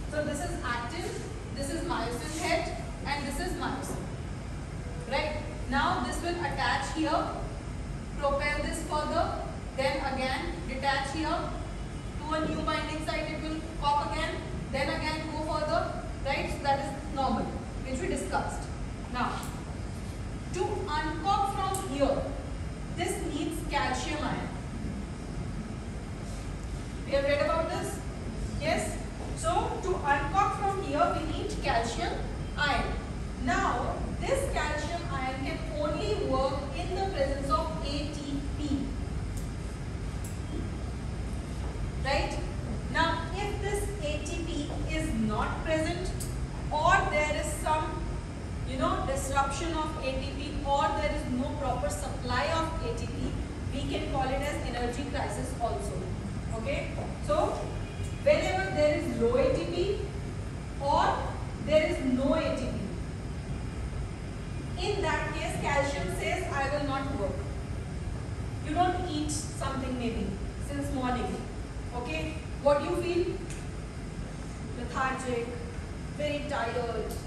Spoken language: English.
So this is actin, this is myosin head, and this is myosin. Right? Now this will attach here, propel this further, then again detach here to a new binding site. It will pop again, then again go further. Right? So that is normal, which we discussed. Now, to uncork from here, this needs calcium ion. We have read about this? Yes? So, to uncork from here, we need calcium ion. Now, this calcium ion can only work in the presence of ATP. Right? Now, if this ATP is not present, or there is some disruption of ATP, or there is no proper supply of ATP, we can call it as energy crisis also. Okay? So, whenever there is low ATP or there is no ATP, in that case calcium says I will not work. You don't eat something maybe since morning. Okay? What do you feel? Lethargic, very tired.